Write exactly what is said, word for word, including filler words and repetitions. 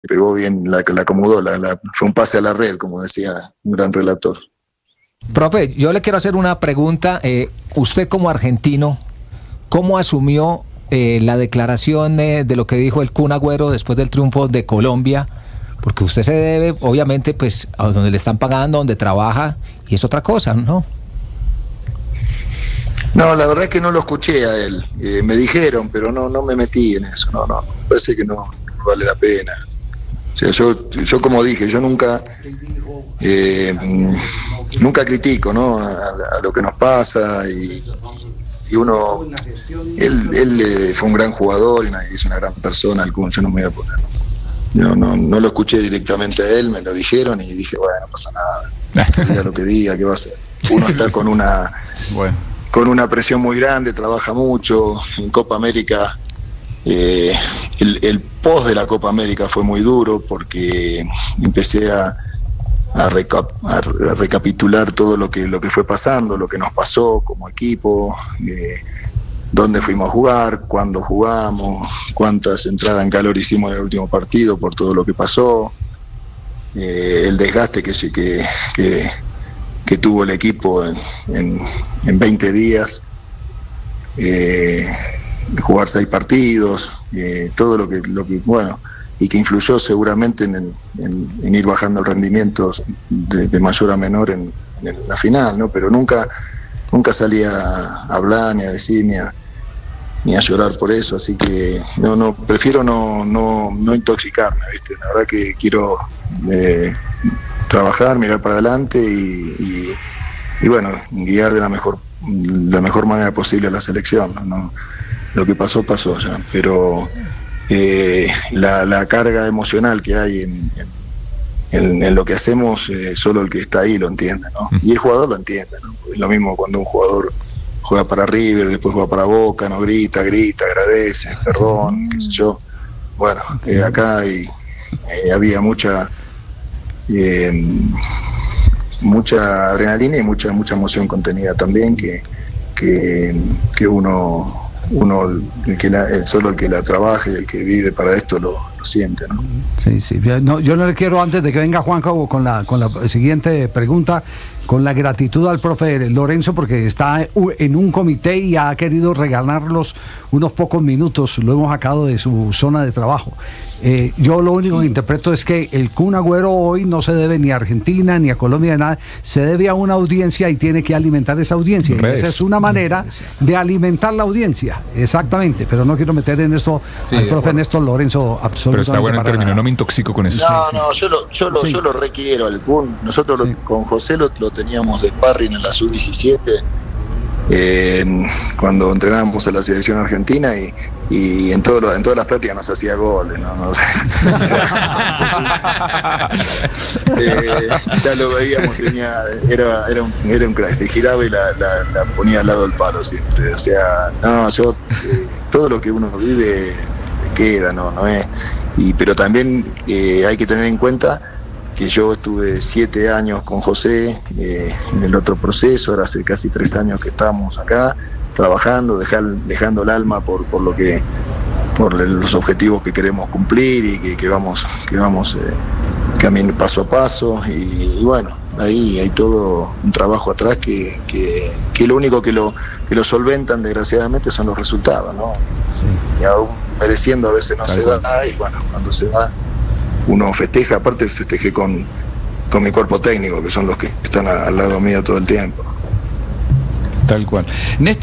pegó bien, la, la acomodó, la, la, fue un pase a la red, como decía un gran relator. Profe, yo le quiero hacer una pregunta. Eh, usted como argentino, ¿cómo asumió eh, la declaración eh, de lo que dijo el Kun Agüero después del triunfo de Colombia? Porque usted se debe, obviamente, pues a donde le están pagando, donde trabaja, y es otra cosa, ¿no? No, la verdad es que no lo escuché a él. Eh, me dijeron, pero no, no me metí en eso. No, no, me parece que no, no vale la pena. O sea, yo, yo como dije, yo nunca, eh, nunca critico, ¿no? A, a lo que nos pasa y, y uno, él, él eh, fue un gran jugador y una, es una gran persona, el Kun, yo no me voy a poner. No, no, no lo escuché directamente a él, me lo dijeron y dije, bueno, no pasa nada. Diga lo que diga, ¿qué va a hacer? Uno está con una, bueno. con una presión muy grande, trabaja mucho. En Copa América, eh, el, el post de la Copa América fue muy duro porque empecé a, a, reca, a recapitular todo lo que, lo que fue pasando, lo que nos pasó como equipo, eh, dónde fuimos a jugar, cuándo jugamos, cuántas entradas en calor hicimos en el último partido por todo lo que pasó, eh, el desgaste que, que, que, que tuvo el equipo en, en, en veinte días, eh, jugar seis partidos, eh, todo lo que, lo que, bueno, y que influyó seguramente en, en, en ir bajando el rendimiento de, de mayor a menor en, en la final, ¿no? Pero nunca, nunca salí a hablar ni a decir ni a ni a llorar por eso, así que no, no, prefiero no, no, no intoxicarme, ¿viste? La verdad que quiero eh, trabajar, mirar para adelante y, y, y bueno, guiar de la mejor, la mejor manera posible a la selección, ¿no? Lo que pasó, pasó ya, pero eh, la, la carga emocional que hay en, en, en lo que hacemos, eh, solo el que está ahí lo entiende, ¿no? Y el jugador lo entiende, ¿no? Es lo mismo cuando un jugador juega para River, después juega para Boca, no grita, grita, agradece, perdón, qué sé yo. Bueno, eh, acá hay, eh, había mucha eh, mucha adrenalina y mucha mucha emoción contenida también que que, que uno uno el que la, el solo el que la trabaja y el que vive para esto lo, lo siente, ¿no? Sí, sí. No, yo no le quiero, antes de que venga Juanjo con la con la siguiente pregunta, con la gratitud al profe Lorenzo, porque está en un comité y ha querido regalarlos unos pocos minutos, lo hemos sacado de su zona de trabajo. Eh, yo lo único que interpreto es que el Kun Agüero hoy no se debe ni a Argentina ni a Colombia, nada, se debe a una audiencia y tiene que alimentar esa audiencia. Y esa es una manera de alimentar la audiencia, exactamente, pero no quiero meter en esto sí, al profe Néstor Lorenzo absolutamente. Pero está bueno el término, nada. No me intoxico con eso. No, sí, no, yo lo, yo lo, sí. yo lo requiero al Kun. Nosotros sí. lo, con José lo, lo teníamos de sparring en la sub diecisiete. Eh, cuando entrenábamos en la selección argentina y, y en, todo lo, en todas las prácticas nos hacía goles, ¿no? No sé, o sea, eh, ya lo veíamos, tenía, era, era, un, era un crack, se giraba y la, la, la ponía al lado del palo siempre, o sea, no, yo, eh, todo lo que uno vive queda, no, no es, y, pero también eh, hay que tener en cuenta que yo estuve siete años con José eh, en el otro proceso, ahora hace casi tres años que estamos acá trabajando, dejar, dejando el alma por, por lo que, por los objetivos que queremos cumplir y que, que vamos, que vamos eh, camino paso a paso y, y bueno, ahí hay todo un trabajo atrás que, que, que lo único que lo, que lo solventan desgraciadamente son los resultados, ¿no? Sí. Y aún mereciendo a veces no Tal se cual. da y bueno, cuando se da uno festeja, aparte festejé con, con mi cuerpo técnico, que son los que están a, al lado mío todo el tiempo. Tal cual. Néstor.